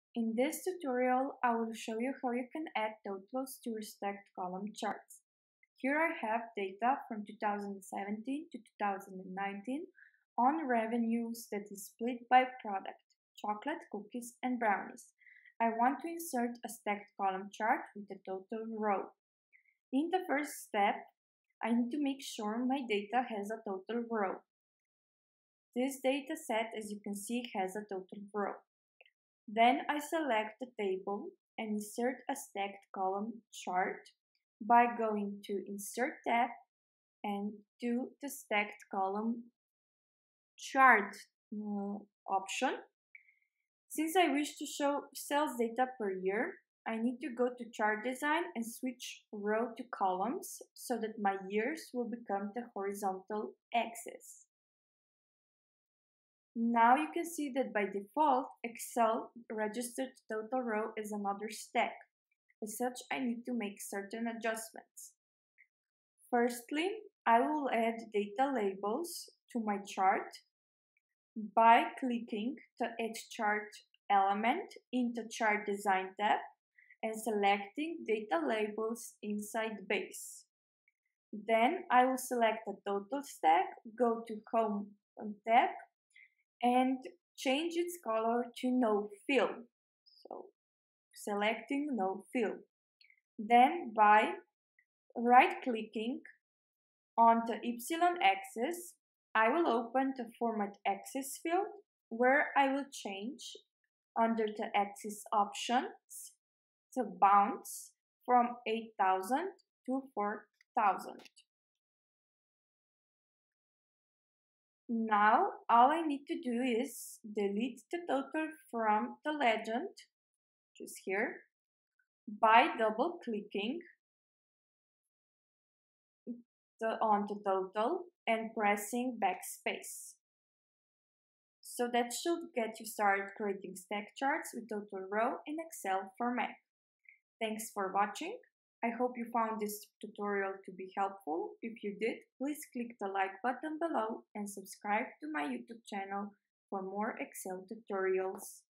In this tutorial, I will show you how you can add totals to your stacked column charts. Here I have data from 2017 to 2019 on revenues that is split by product, chocolate, cookies, and brownies. I want to insert a stacked column chart with a total row. In the first step, I need to make sure my data has a total row. This data set, as you can see, has a total row. Then I select the table and insert a stacked column chart by going to Insert tab and to the Stacked Column Chart option. Since I wish to show sales data per year, I need to go to Chart Design and switch row to columns so that my years will become the horizontal axis. Now you can see that by default, Excel registered total row as another stack. As such, I need to make certain adjustments. Firstly, I will add data labels to my chart by clicking the Add Chart element in the Chart Design tab and selecting Data Labels inside Base. Then I will select the total stack, go to Home tab, and change its color to no fill. So selecting no fill. Then by right-clicking on the y-axis, I will open the Format Axis field where I will change under the axis options the bounds from 8,000 to 4,000. Now all I need to do is delete the total from the legend, which is here, by double clicking on the total and pressing backspace. So that should get you started creating stack charts with total row in Excel for Mac. Thanks for watching. I hope you found this tutorial to be helpful. If you did, please click the like button below and subscribe to my YouTube channel for more Excel tutorials.